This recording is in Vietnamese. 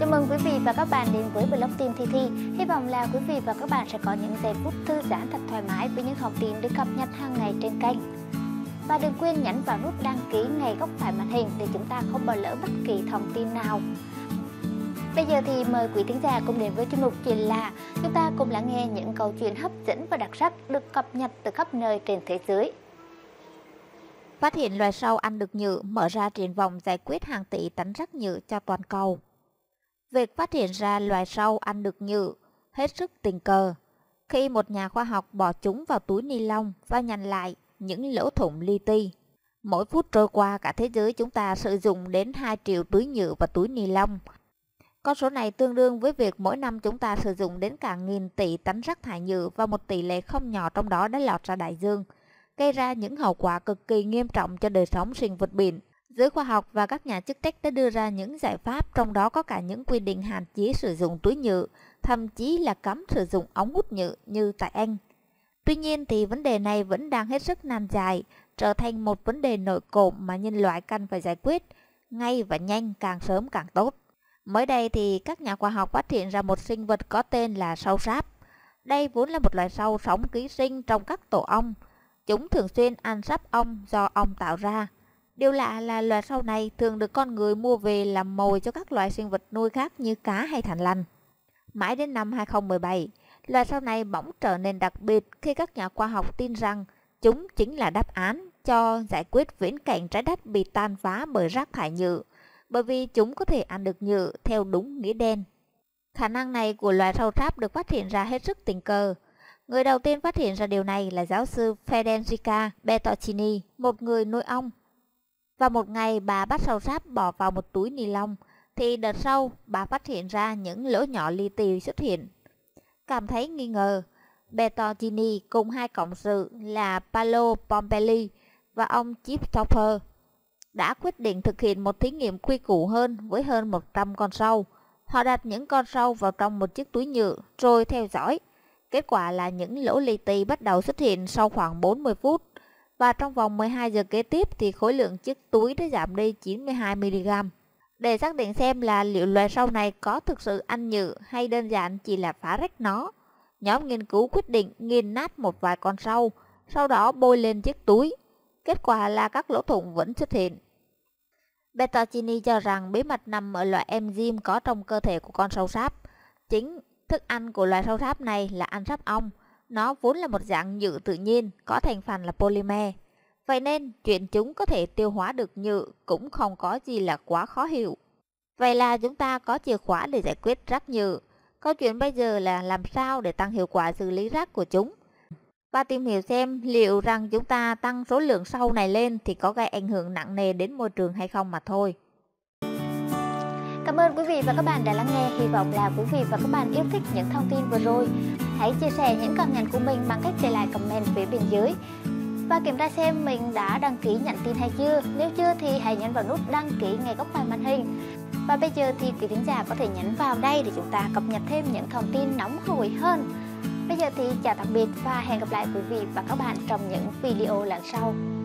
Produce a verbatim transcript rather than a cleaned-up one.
Chào mừng quý vị và các bạn đến với blog tin Thi Thi. Hy vọng là quý vị và các bạn sẽ có những giây phút thư giãn thật thoải mái với những thông tin được cập nhật hàng ngày trên kênh. Và đừng quên nhấn vào nút đăng ký ngay góc phải màn hình để chúng ta không bỏ lỡ bất kỳ thông tin nào. Bây giờ thì mời quý thính giả cùng đến với chuyên mục Chuyện lạ. Chúng ta cùng lắng nghe những câu chuyện hấp dẫn và đặc sắc được cập nhật từ khắp nơi trên thế giới. Phát hiện loài sâu ăn được nhựa mở ra triển vọng giải quyết hàng tỷ tấn rác nhựa cho toàn cầu. Việc phát hiện ra loài sâu ăn được nhựa hết sức tình cờ khi một nhà khoa học bỏ chúng vào túi ni lông và nhận lại những lỗ thủng li ti. Mỗi phút trôi qua, cả thế giới chúng ta sử dụng đến hai triệu túi nhựa và túi ni lông. Con số này tương đương với việc mỗi năm chúng ta sử dụng đến cả nghìn tỷ tấn rác thải nhựa và một tỷ lệ không nhỏ trong đó đã lọt ra đại dương, gây ra những hậu quả cực kỳ nghiêm trọng cho đời sống sinh vật biển. Giới khoa học và các nhà chức trách đã đưa ra những giải pháp, trong đó có cả những quy định hạn chế sử dụng túi nhựa, thậm chí là cấm sử dụng ống hút nhựa như tại Anh. Tuy nhiên thì vấn đề này vẫn đang hết sức nan giải, trở thành một vấn đề nổi cộm mà nhân loại cần phải giải quyết ngay và nhanh, càng sớm càng tốt. Mới đây thì các nhà khoa học phát hiện ra một sinh vật có tên là sâu sáp. Đây vốn là một loài sâu sống ký sinh trong các tổ ong. Chúng thường xuyên ăn sáp ong do ong tạo ra. Điều lạ là loài sâu này thường được con người mua về làm mồi cho các loài sinh vật nuôi khác như cá hay thằn lằn. Mãi đến năm hai không một bảy, loài sâu này bỗng trở nên đặc biệt khi các nhà khoa học tin rằng chúng chính là đáp án cho giải quyết viễn cảnh trái đất bị tàn phá bởi rác thải nhựa, bởi vì chúng có thể ăn được nhựa theo đúng nghĩa đen. Khả năng này của loài sâu sáp được phát hiện ra hết sức tình cờ. Người đầu tiên phát hiện ra điều này là giáo sư Federica Bertolini, một người nuôi ong. Và một ngày bà bắt sâu sáp bỏ vào một túi ni lông, thì đợt sau bà phát hiện ra những lỗ nhỏ li ti xuất hiện. Cảm thấy nghi ngờ, Bertolini cùng hai cộng sự là Paolo Pompelli và ông Christopher đã quyết định thực hiện một thí nghiệm quy củ hơn với hơn một trăm con sâu. Họ đặt những con sâu vào trong một chiếc túi nhựa rồi theo dõi. Kết quả là những lỗ li ti bắt đầu xuất hiện sau khoảng bốn mươi phút. Và trong vòng mười hai giờ kế tiếp thì khối lượng chiếc túi đã giảm đi chín mươi hai mi-li-gam. Để xác định xem là liệu loài sâu này có thực sự ăn nhựa hay đơn giản chỉ là phá rách nó, nhóm nghiên cứu quyết định nghiền nát một vài con sâu, sau đó bôi lên chiếc túi. Kết quả là các lỗ thủng vẫn xuất hiện. Bertolini cho rằng bí mật nằm ở loại enzyme có trong cơ thể của con sâu sáp. Chính thức ăn của loài sâu sáp này là ăn sáp ong. Nó vốn là một dạng nhựa tự nhiên, có thành phần là polymer. Vậy nên chuyện chúng có thể tiêu hóa được nhựa cũng không có gì là quá khó hiểu. Vậy là chúng ta có chìa khóa để giải quyết rác nhựa. Câu chuyện bây giờ là làm sao để tăng hiệu quả xử lý rác của chúng. Và tìm hiểu xem liệu rằng chúng ta tăng số lượng sâu này lên thì có gây ảnh hưởng nặng nề đến môi trường hay không mà thôi. Cảm ơn quý vị và các bạn đã lắng nghe. Hy vọng là quý vị và các bạn yêu thích những thông tin vừa rồi. Hãy chia sẻ những cảm nhận của mình bằng cách để lại comment phía bên dưới. Và kiểm tra xem mình đã đăng ký nhận tin hay chưa. Nếu chưa thì hãy nhấn vào nút đăng ký ngay góc phải màn hình. Và bây giờ thì quý thính giả có thể nhấn vào đây để chúng ta cập nhật thêm những thông tin nóng hổi hơn. Bây giờ thì chào tạm biệt và hẹn gặp lại quý vị và các bạn trong những video lần sau.